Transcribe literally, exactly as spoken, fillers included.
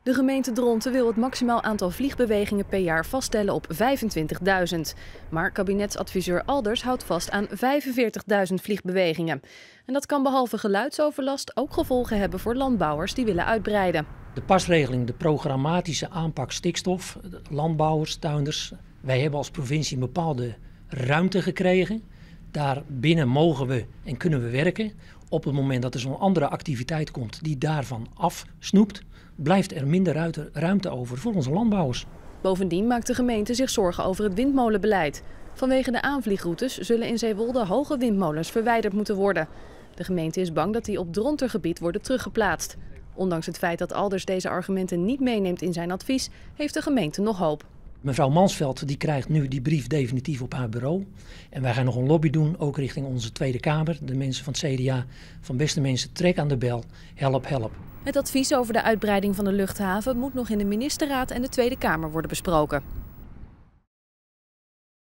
De gemeente Dronten wil het maximaal aantal vliegbewegingen per jaar vaststellen op vijfentwintigduizend. Maar kabinetsadviseur Alders houdt vast aan vijfenveertigduizend vliegbewegingen. En dat kan behalve geluidsoverlast ook gevolgen hebben voor landbouwers die willen uitbreiden. De pasregeling, de programmatische aanpak stikstof, landbouwers, tuinders. Wij hebben als provincie een bepaalde ruimte gekregen. Daarbinnen mogen we en kunnen we werken. Op het moment dat er zo'n andere activiteit komt die daarvan afsnoept, blijft er minder ruimte over voor onze landbouwers. Bovendien maakt de gemeente zich zorgen over het windmolenbeleid. Vanwege de aanvliegroutes zullen in Zeewolde hoge windmolens verwijderd moeten worden. De gemeente is bang dat die op Drontergebied worden teruggeplaatst. Ondanks het feit dat Alders deze argumenten niet meeneemt in zijn advies, heeft de gemeente nog hoop. Mevrouw Mansveld die krijgt nu die brief definitief op haar bureau. En wij gaan nog een lobby doen, ook richting onze Tweede Kamer. De mensen van het C D A, van beste mensen, trek aan de bel, help, help. Het advies over de uitbreiding van de luchthaven moet nog in de ministerraad en de Tweede Kamer worden besproken.